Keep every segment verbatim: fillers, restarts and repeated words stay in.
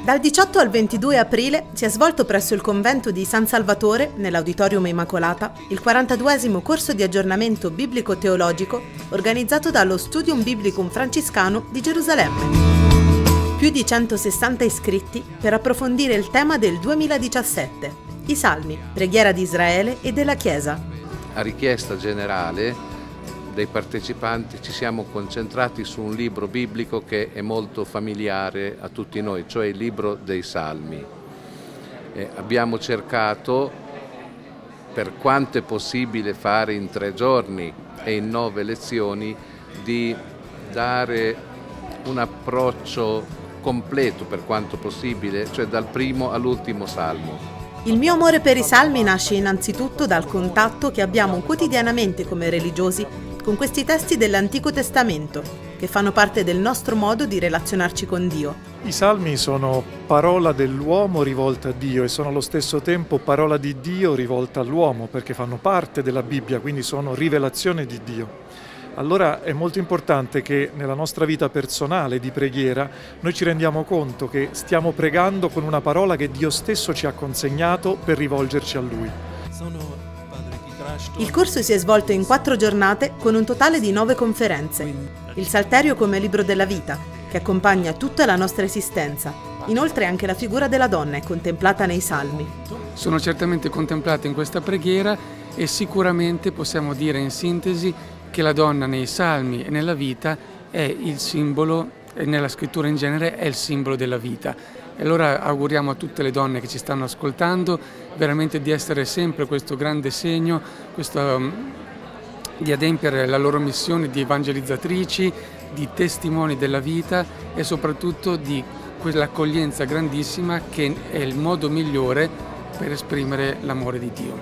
Dal diciotto al ventidue aprile si è svolto presso il convento di San Salvatore, nell'Auditorium Immacolata, il quarantaduesimo corso di aggiornamento biblico-teologico organizzato dallo Studium Biblicum Franciscano di Gerusalemme. Più di centosessanta iscritti per approfondire il tema del duemiladiciassette, i Salmi, preghiera di Israele e della Chiesa. A richiesta generale dei partecipanti ci siamo concentrati su un libro biblico che è molto familiare a tutti noi, cioè il libro dei Salmi. Eh, abbiamo cercato, per quanto è possibile fare in tre giorni e in nove lezioni, di dare un approccio completo per quanto possibile, cioè dal primo all'ultimo salmo. Il mio amore per i Salmi nasce innanzitutto dal contatto che abbiamo quotidianamente come religiosi con questi testi dell'Antico Testamento, che fanno parte del nostro modo di relazionarci con Dio. I Salmi sono parola dell'uomo rivolta a Dio e sono allo stesso tempo parola di Dio rivolta all'uomo, perché fanno parte della Bibbia, quindi sono rivelazione di Dio. Allora è molto importante che nella nostra vita personale di preghiera noi ci rendiamo conto che stiamo pregando con una parola che Dio stesso ci ha consegnato per rivolgerci a Lui. Il corso si è svolto in quattro giornate con un totale di nove conferenze. Il Salterio come libro della vita, che accompagna tutta la nostra esistenza. Inoltre anche la figura della donna è contemplata nei Salmi. Sono certamente contemplate in questa preghiera e sicuramente possiamo dire in sintesi che la donna nei Salmi e nella vita è il simbolo, e nella scrittura in genere, è il simbolo della vita. E allora auguriamo a tutte le donne che ci stanno ascoltando veramente di essere sempre questo grande segno, questo, di adempiere la loro missione di evangelizzatrici, di testimoni della vita e soprattutto di quell'accoglienza grandissima che è il modo migliore per esprimere l'amore di Dio.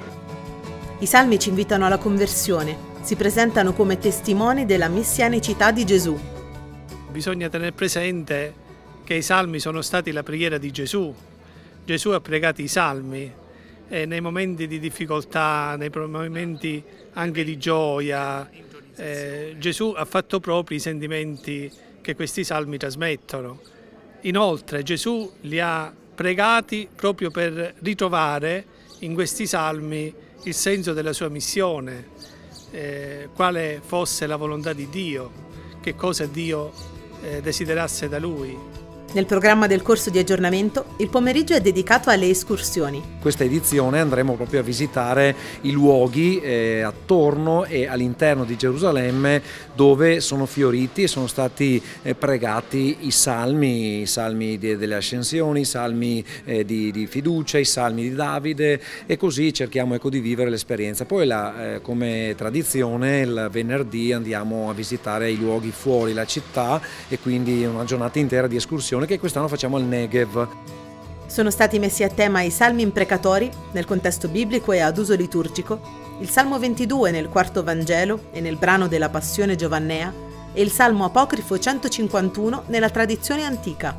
I Salmi ci invitano alla conversione, si presentano come testimoni della messianicità di Gesù. Bisogna tenere presente che i Salmi sono stati la preghiera di Gesù. Gesù ha pregato i Salmi e nei momenti di difficoltà, nei momenti anche di gioia, eh, Gesù ha fatto propri i sentimenti che questi Salmi trasmettono. Inoltre Gesù li ha pregati proprio per ritrovare in questi Salmi il senso della sua missione, eh, quale fosse la volontà di Dio, che cosa Dio eh, desiderasse da Lui. Nel programma del corso di aggiornamento, il pomeriggio è dedicato alle escursioni. Questa edizione andremo proprio a visitare i luoghi eh, attorno e all'interno di Gerusalemme dove sono fioriti e sono stati eh, pregati i salmi, i salmi di, delle ascensioni, i salmi eh, di, di fiducia, i salmi di Davide, e così cerchiamo ecco, di vivere l'esperienza. Poi la, eh, come tradizione il venerdì andiamo a visitare i luoghi fuori la città e quindi una giornata intera di escursione che quest'anno facciamo al Negev. Sono stati messi a tema i salmi imprecatori nel contesto biblico e ad uso liturgico, il Salmo ventidue nel quarto Vangelo e nel brano della Passione Giovannea e il Salmo apocrifo centocinquantuno nella tradizione antica.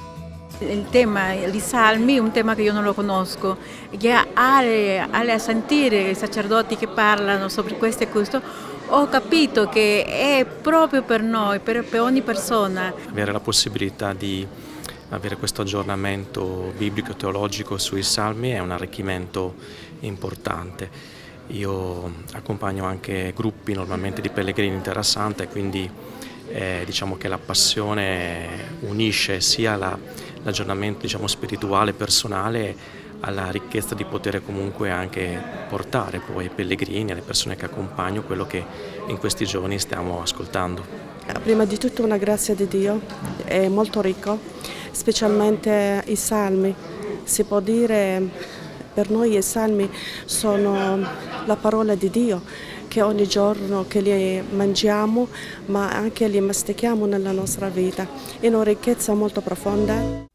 Il tema di Salmi è un tema che io non lo conosco, che alle, alle a sentire i sacerdoti che parlano sobre questo e questo ho capito che è proprio per noi, per, per ogni persona. Avere la possibilità di avere questo aggiornamento biblico-teologico sui Salmi è un arricchimento importante. Io accompagno anche gruppi normalmente di pellegrini in Terra Santa e quindi eh, diciamo che la passione unisce sia l'aggiornamento la, diciamo, spirituale, personale, alla ricchezza di poter comunque anche portare poi ai pellegrini, alle persone che accompagno, quello che in questi giorni stiamo ascoltando. Prima di tutto una grazia di Dio, è molto ricco, specialmente i Salmi. Si può dire per noi i Salmi sono la parola di Dio, che ogni giorno che li mangiamo ma anche li mastichiamo nella nostra vita, è una ricchezza molto profonda.